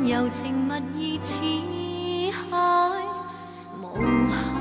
柔情蜜意似海無限。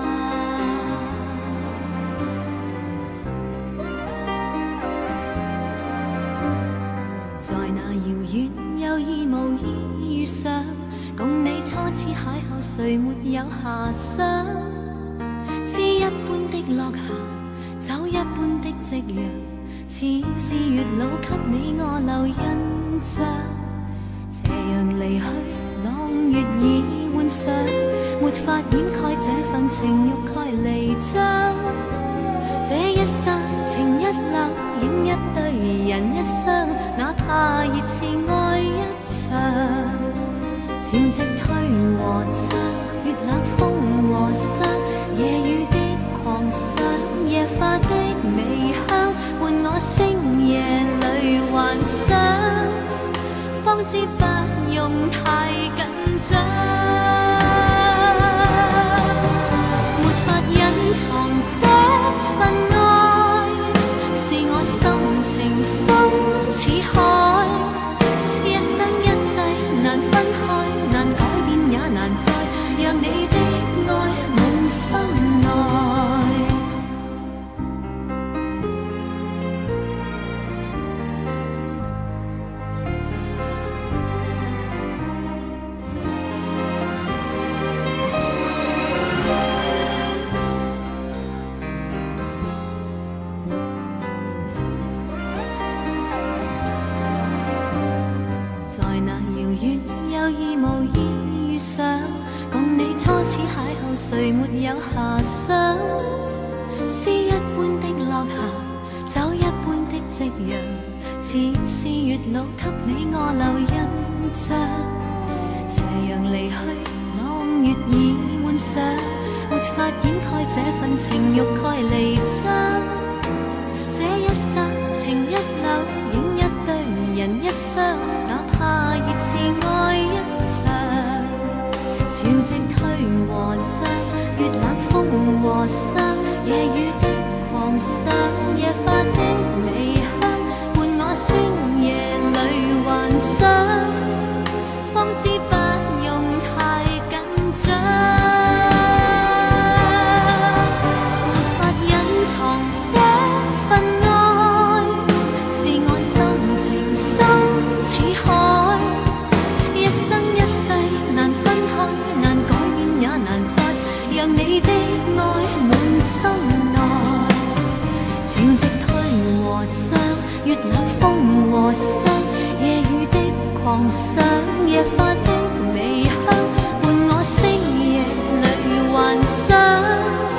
在那遙遠有意無意遇上，共你初次邂逅，誰沒有遐想？詩一般的落霞，酒一般的夕陽，似是月老給你我留印象。斜陽離去，朗月已換上，沒法掩蓋這份情欲蓋彌彰。這一生情一縷，影一對人一雙，哪怕熱熾愛一場。潮汐退和漲，月冷風和霜，夜雨的狂想，夜花的微香，伴我星夜裏幻想，方知不用太緊張，沒法隱藏這份愛，是我心情深似海，一生一世難分開，難改變也難再讓你的愛滿心內。在那遙遠有意無意遇上，共你初次邂逅，誰沒有遐想？詩一般的落霞，酒一般的夕陽，似是月老給你我留印象。斜陽離去，朗月已換上，沒法掩蓋這份情欲蓋彌彰。這一剎情一縷，影一對人一雙，哪怕熱熾愛一場。潮汐退和漲，月冷風和霜，夜雨的狂想，夜花的微香，伴我星夜裏幻想，方知不用太緊張，沒法隱藏這份愛，是我心情深似海，一生一世難分開，難改變也難再讓你的愛滿心內。潮汐退和漲，月冷風和霜，夜雨的狂想，夜花的微香，伴我星夜裏幻想，